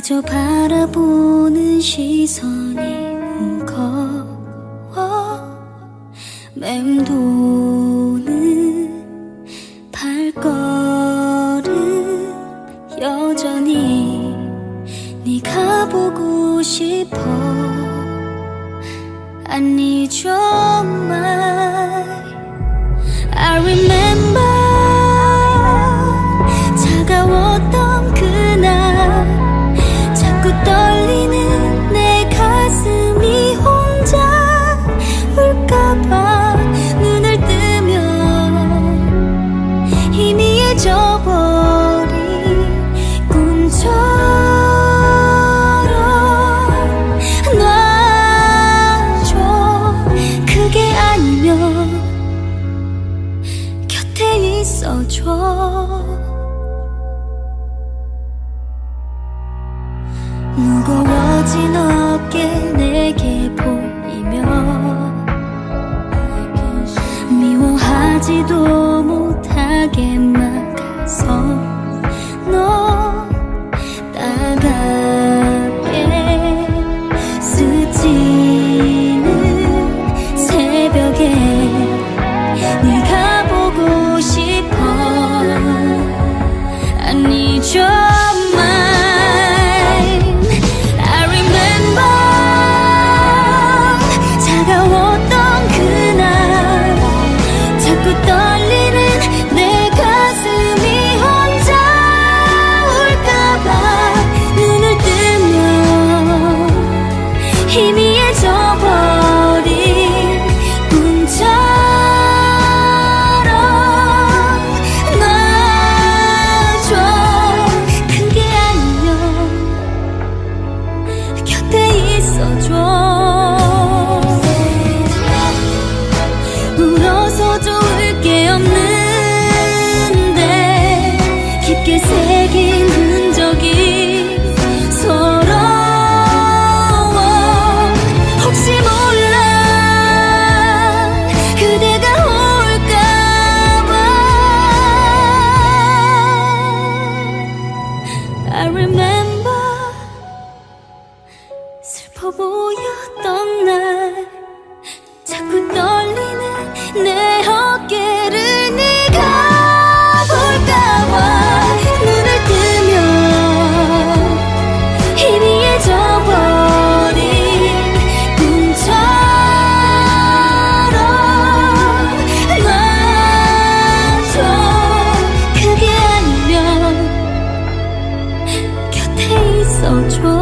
그저 바라보는 시선이 무거워 맴도는 발걸음 여전히 네가 보고 싶어 I need your mind I remember 차가웠던 그날 자꾸 떨리는 내 가슴이 혼자 울까봐 눈을 뜨면 희미해져버린 꿈처럼 놔줘 그게 아니면 곁에 있어줘 무거워진 어깨 내게 보이며 미워하지도 못하게 막아서 너 따갑게 스치는 새벽에 네가 보고 싶어 I need your 희미해져버린 꿈처럼 놔줘 그게 아니면 곁에 있어줘 울어서 좋을 게 없는데 깊게 새긴 흔적이 I remember 슬퍼 보였던 날 자꾸 떨리는 내 어깨를 네가 볼까봐 눈을 뜨면 희미해져버린 꿈처럼 놔줘 그게 아니면 곁에 있어줘